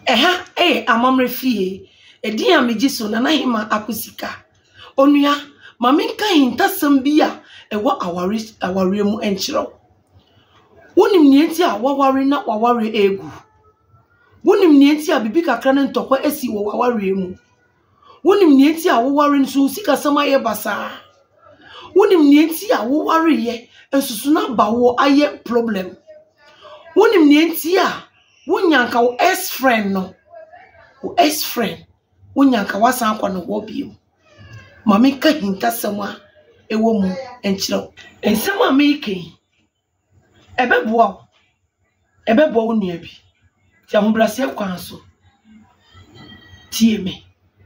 Eha amamre fie edi amejiso na hima akusika onua mame nka hintasam bi a ewo aware mu enchiro wonim nienti a waware na waware egu wonim nienti a bibi kakra ne ntokwa esi wo waware mu wonim nienti a waware nso sika sama ye basa wonim nienti a waware ye ensusu na bawo aye problem wonim nienti a wonyanka wo ex friend no wo ex friend wonyanka wasan akwa no wo biom mame ka hintasam a ewo mu enchiro ensem a meke ebeboa wo nua bi ti ahobrase kwan so tie me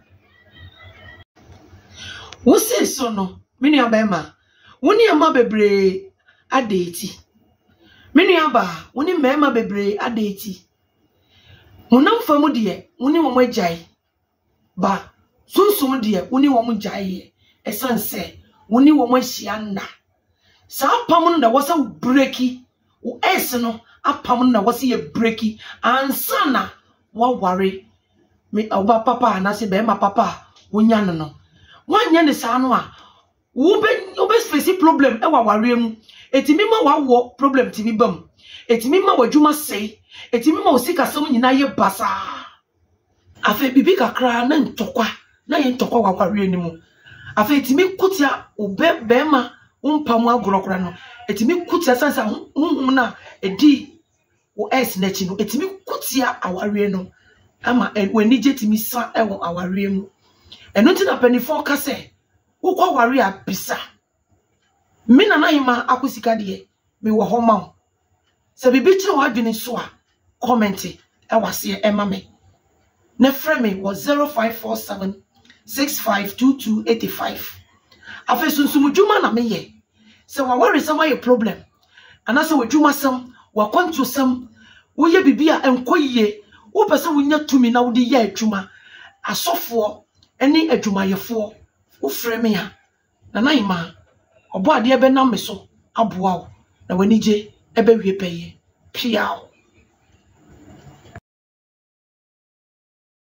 wo se so no me nua ba ma woni ama bebre adeti me nua ba woni mema bebre adeti munam famu de woni wo magyae ba sunsun de woni wo magyae esanse woni wo mahia nna sa pam na wo sa breaki wo ese no apam na wo se ye breaki ansana wo ware me oba papa na se be ma papa wonya no wanya ne sa no a wo be face problem e wa ware mu etimi ma wa wo problem timi bam etimi ma wadwuma sei etimi ma osika som nyina ye basa afa bibi kakra na ntokwa na ye ntokwa wa ware ni mu afa etimi kutia be ma umpam agorokora no etimi kutia sansa hunhum na edi wo es na chi no etimi kutia aware no ama wani jetimi sa ewo aware mu eno ti na penifo ka se wo kwa ware a bisa me na hima akusika de me wo ho ma se bibi ti wa dwene so a comment e wase e ma me na frɛ me wo 0547 652285 afa sunsumu dwuma na me ye se wa worry some your problem anase wadwuma sam wa kwanto sam wo ye bibia enkoyie wo pese wo nya tumi na wo de ye adwuma asofo eni adwumayefo wo frɛ me a na hima obo ade ebe na me so aboa wo na wanije ebe wie peye piao